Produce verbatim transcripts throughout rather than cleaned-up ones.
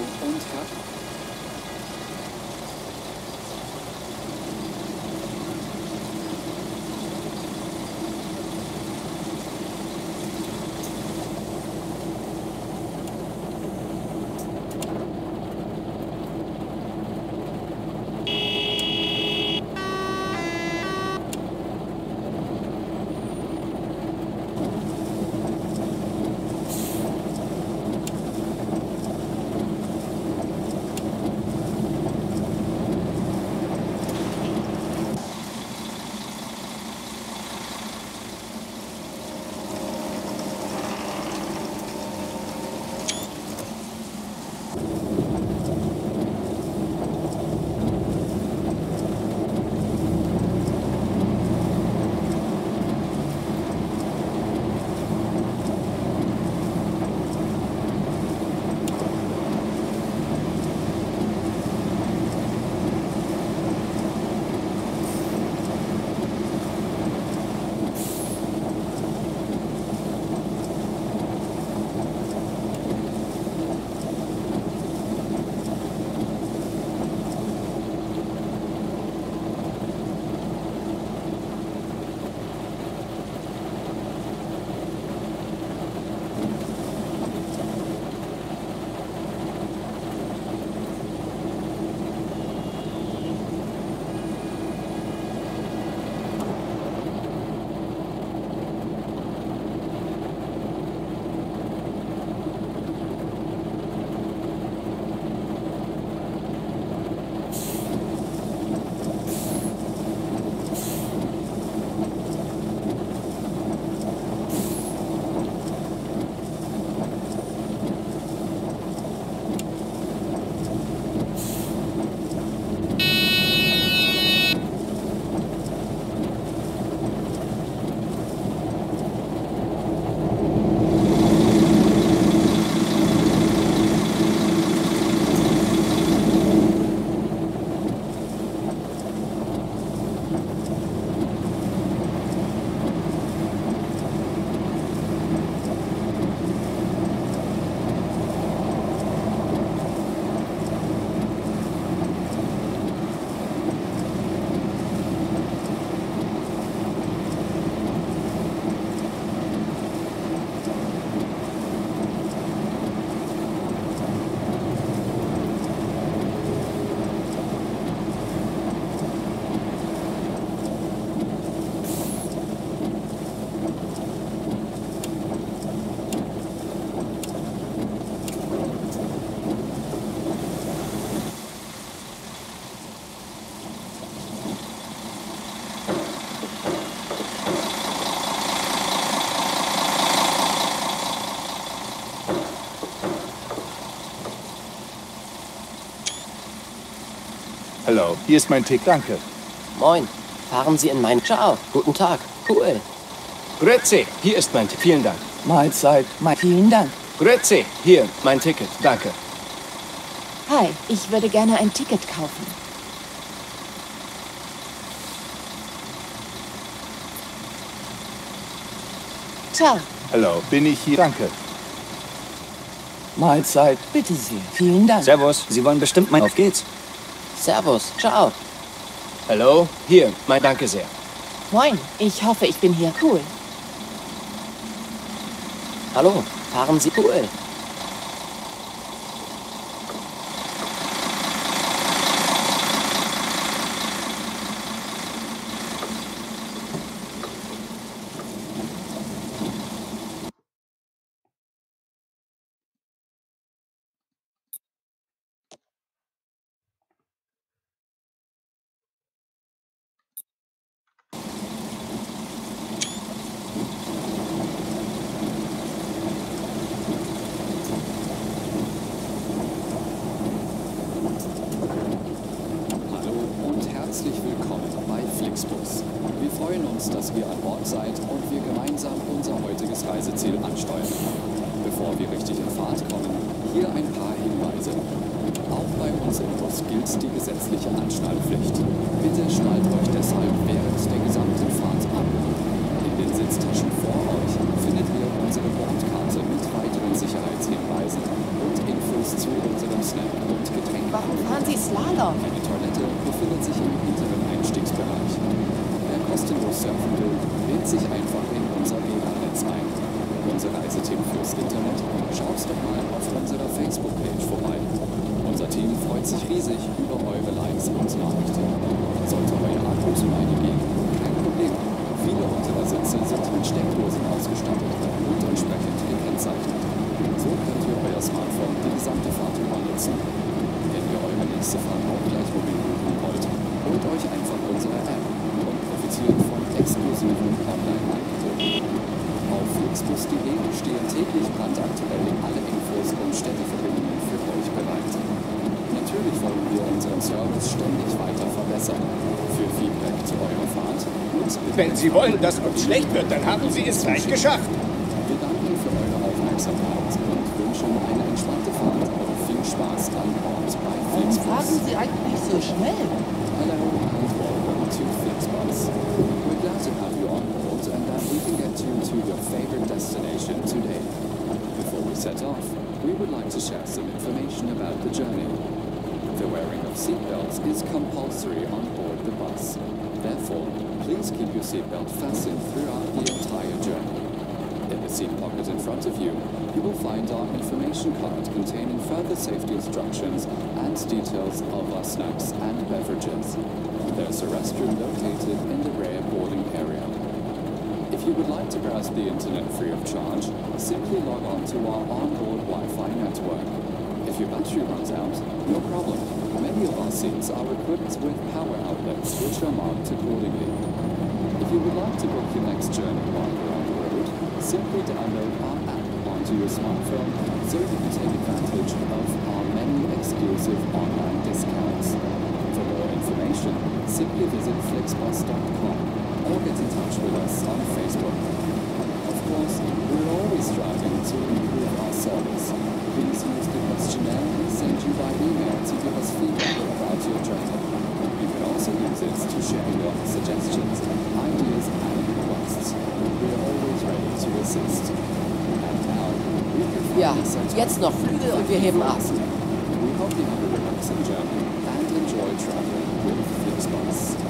und herzlich. Hallo, hier ist mein Tick, danke. Moin, fahren Sie in mein... Ciao, guten Tag, cool. Grüezi, hier ist mein Ticket, vielen Dank. Mahlzeit, mein... Vielen Dank. Grüezi, hier, mein Ticket, danke. Hi, ich würde gerne ein Ticket kaufen. Ciao. Hallo, bin ich hier, danke. Mahlzeit, bitte sehr, vielen Dank. Servus, Sie wollen bestimmt mein... Auf geht's. Servus, ciao. Hallo, hier, mein Danke sehr. Moin, ich hoffe, ich bin hier cool. Hallo, fahren Sie cool. Herzlich willkommen bei Flixbus. Wir freuen uns, dass ihr an Bord seid und wir gemeinsam unser heutiges Reiseziel ansteuern. Bevor wir richtig in Fahrt kommen, hier ein paar Hinweise. Auch bei uns im Bus gilt die gesetzliche Anschnallpflicht. Bitte schnallt euch deshalb während der gesamten Fahrt ab. In den Sitztaschen vor euch findet ihr unsere Bordkarte mit weiteren Sicherheitshinweisen und Infos zu unserem Snap unser Reiseteam fürs Internet, schaut doch mal auf unserer Facebook-Page vorbei. Unser Team freut sich riesig über eure Likes und Nachrichten. Sollte euer Akku zu Ende gehen, kein Problem. Viele unserer Sitze sind mit Steckdosen ausgestattet und entsprechend gekennzeichnet. So könnt ihr euer Smartphone die gesamte Fahrt über nutzen. Wenn ihr eure nächste Fahrt auch gleich mobil buchen wollt, holt euch einfach unsere App und profitiert von exklusiven Online-Angeboten. Auf flixbus punkt de stehen täglich brandaktuell alle Infos und Städteverbindungen für euch bereit. Natürlich wollen wir unseren Service ständig weiter verbessern. Für Feedback zu eurer Fahrt nutzt bitte... Wenn Sie wollen, dass uns schlecht wird, dann haben Sie es gleich geschafft. Wir danken für eure Aufmerksamkeit und wünschen eine entspannte Fahrt und viel Spaß an Bord bei Warum Flixbus. fahren Sie eigentlich so schnell? Hello and welcome to Flixbus. We're glad to have you on board and that we can get you to your favorite destination today. Before we set off, we would like to share some information about the journey. The wearing of seatbelts is compulsory on board the bus. Therefore, please keep your seatbelt fastened throughout the entire journey. In the seat pocket in front of you, you will find our information card containing further safety instructions and details of our snacks and beverages. There's a restroom located in the rear boarding area. If you would like to browse the internet free of charge, simply log on to our onboard Wi-Fi network. If your battery runs out, no problem. Many of our seats are equipped with power outlets which are marked accordingly. If you would like to book your next journey while you're on the road, simply download our app onto your smartphone so you can take advantage of our many exclusive online discounts. For more information, simply visit flixbus dot com or get in touch with us on Facebook. Of course, we're always striving to improve our service. Please use the questionnaire we send you by email to give us feedback about your journey. You can also use it to share your suggestions, ideas, and requests. We're always ready to assist. And now, we can Ja, finally set jetzt noch Flügel und wir heben ab. We hope you have a relaxing journey and enjoy traveling with Flixbus.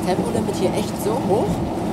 Tempolimit hier echt so hoch?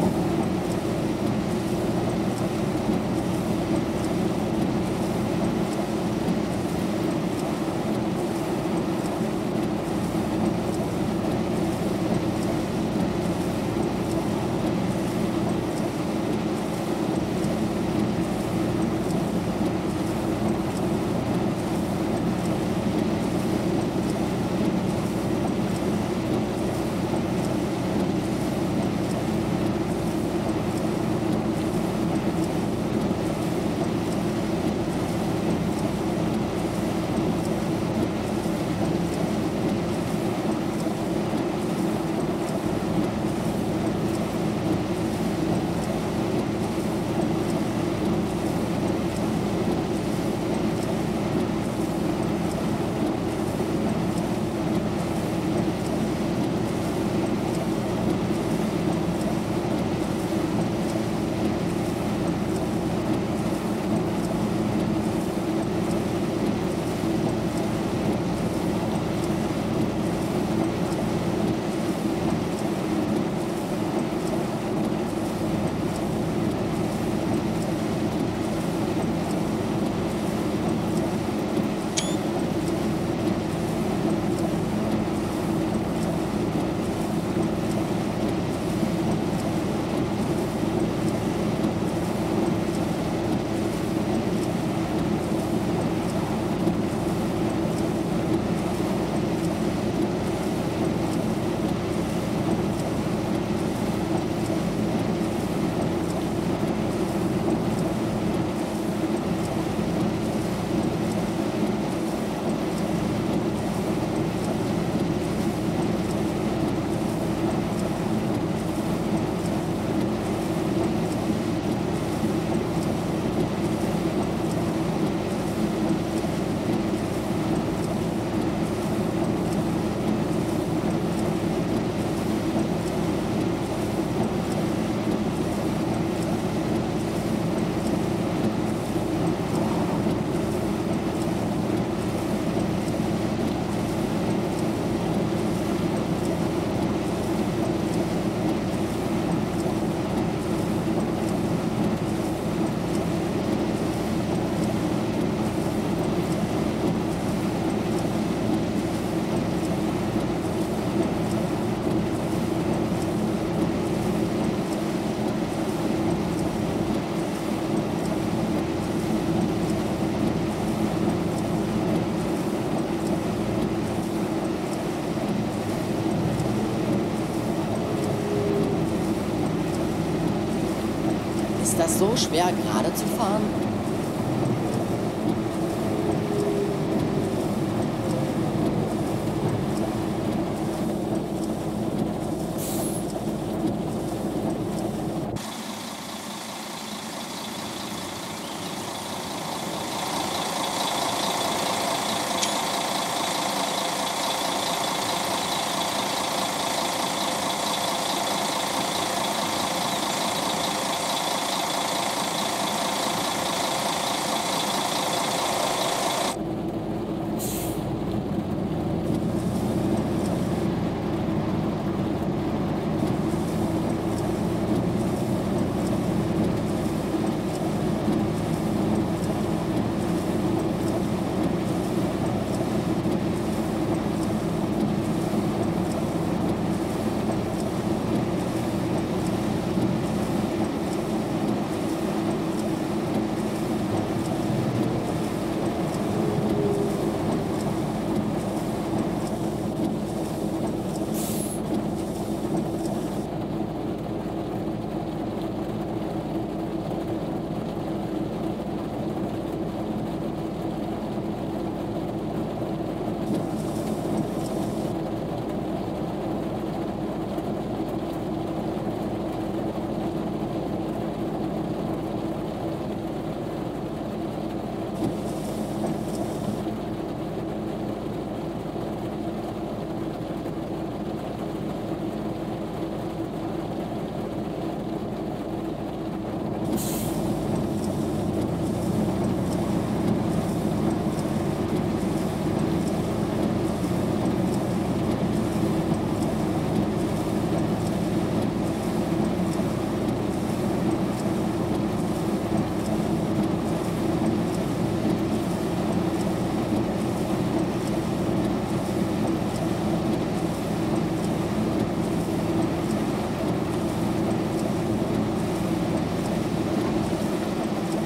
Ist das so schwer, gerade zu fahren?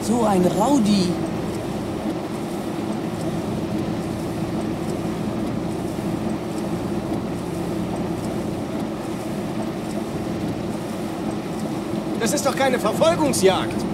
So ein Rowdy. Das ist doch keine Verfolgungsjagd.